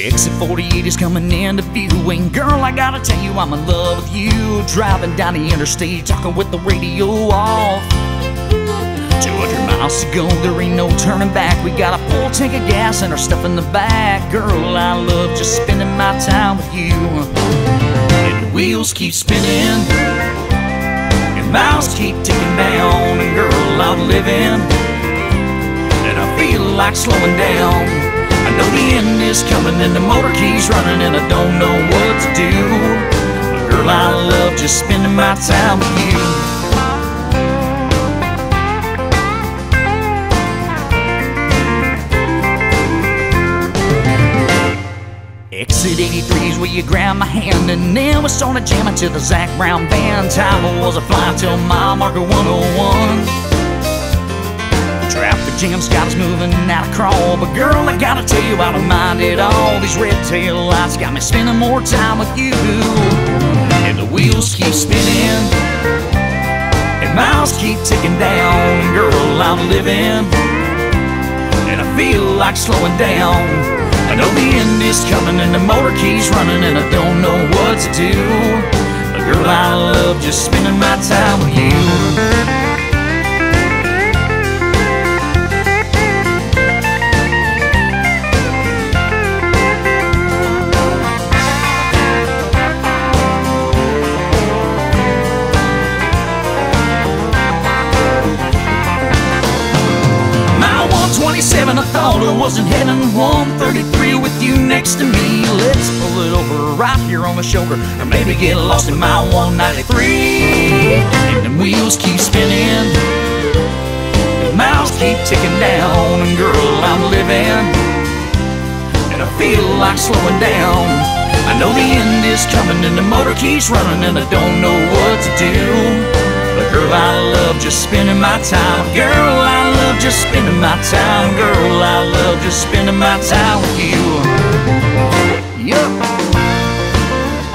Exit 48 is coming into view, and girl, I gotta tell you, I'm in love with you. Driving down the interstate, talking with the radio off. 200 miles to go, there ain't no turning back. We got a full tank of gas and our stuff in the back. Girl, I love just spending my time with you. And the wheels keep spinning, and miles keep ticking down. And girl, I'm living, and I feel like slowing down. I know the end is coming and the motor keeps running, and I don't know what to do. But girl, I love just spending my time with you. Exit 83 is where you grab my hand, and then we started jamming to the Zac Brown band. Time was a fly till mile marker 101. Traffic jams got us moving out of crawl, but girl, I gotta tell you, I don't mind it all. These red tail lights got me spending more time with you. And the wheels keep spinning, and miles keep ticking down. Girl, I'm living, and I feel like slowing down. I know the end is coming and the motor keeps running, and I don't know what to do. But girl, I love just spending my time with you. I thought I wasn't heading 133 with you next to me. Let's pull it over right here on the shoulder, or maybe get lost in mile 193. And the wheels keep spinning, the miles keep ticking down. And girl, I'm living, and I feel like slowing down. I know the end is coming and the motor keeps running, and I don't know what to do. But girl, I love just spending my time. Girl, I love just spending my time. Girl, I love just spending my time with you. Yup.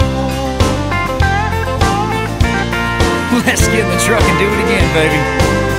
Let's get in the truck and do it again, baby.